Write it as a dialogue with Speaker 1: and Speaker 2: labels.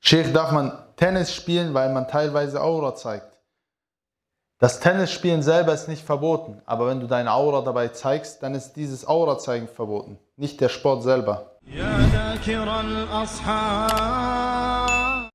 Speaker 1: Sheikh, darf man Tennis spielen, weil man teilweise Aura zeigt? Das Tennisspielen selber ist nicht verboten, aber wenn du deine Aura dabei zeigst, dann ist dieses Aura-Zeigen verboten, nicht der Sport selber.